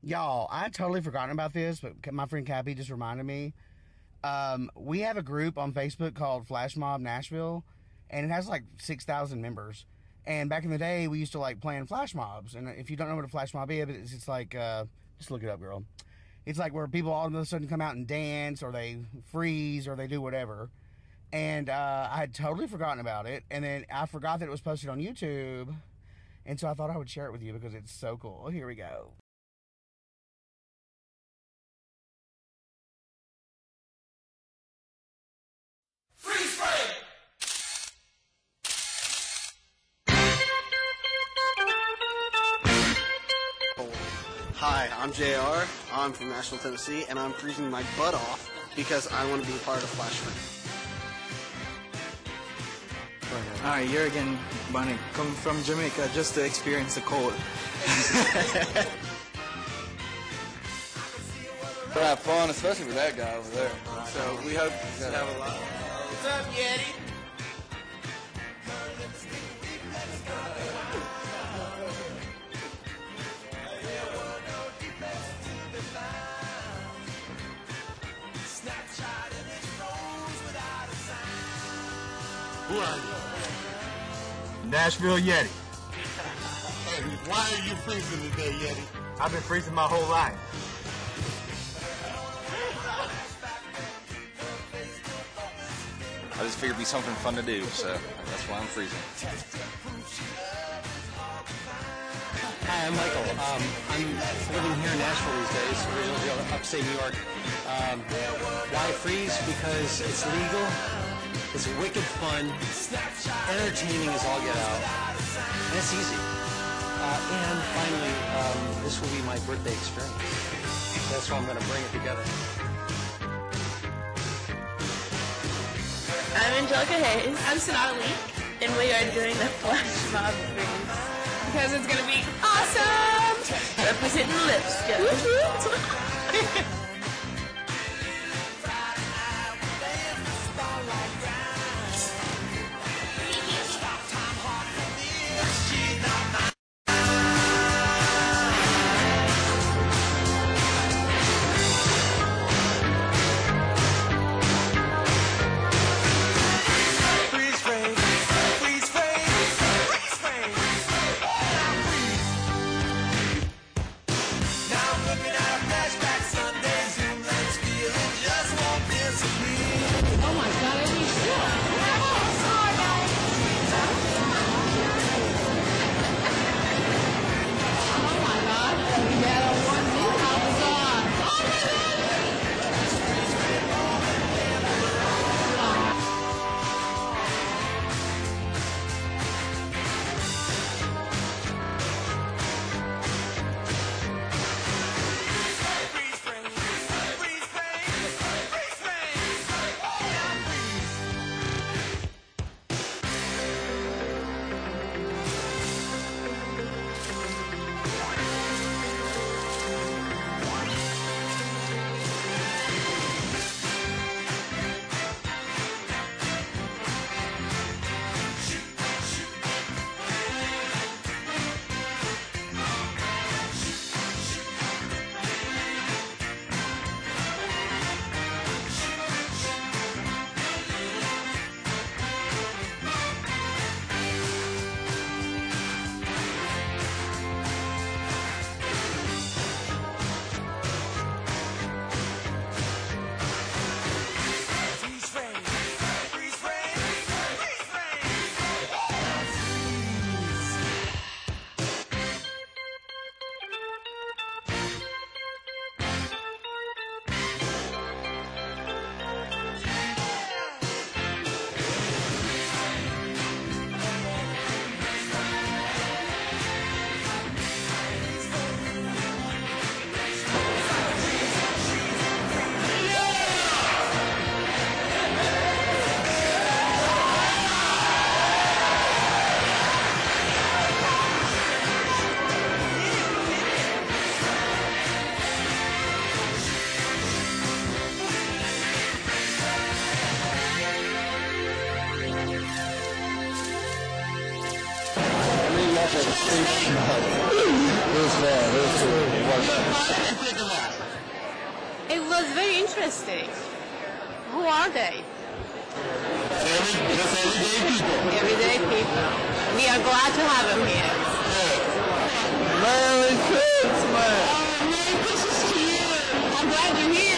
Y'all, I had totally forgotten about this, but my friend Cappy just reminded me. We have a group on Facebook called Flash Mob Nashville, and it has like 6,000 members. And back in the day, we used to like playing flash mobs. And if you don't know what a flash mob is, it's like, just look it up, girl. It's like where people all of a sudden come out and dance, or they freeze, or they do whatever. And I had totally forgotten about it. And then I forgot that it was posted on YouTube. And so I thought I would share it with you because it's so cool. Here we go. Hi, I'm JR. I'm from Nashville, Tennessee, and I'm freezing my butt off because I want to be a part of Flash Freak. Hi, you're again, Bunny. Come from Jamaica just to experience the cold. We'll have fun, especially with that guy over there. So we hope to have a lot. What's up, Yeti? Who are you? Nashville Yeti. Hey, why are you freezing today, Yeti? I've been freezing my whole life. I just figured it'd be something fun to do, so that's why I'm freezing. Hi, I'm Michael. I'm living here in Nashville these days, originally upstate New York. Why freeze? Because it's legal, it's wicked fun, entertaining as all get out, and it's easy. And finally, this will be my birthday experience. That's why I'm going to bring it together. I'm Angelica Hayes. I'm Sonata Lee. And we are doing the Flash Mob Freeze. Because it's going to be awesome! Representing Lipscomb. Freeze shot. It was very interesting. Who are they? Everyday people. We are glad to have them here. Merry Christmas! Merry Christmas to you! I'm glad you're here.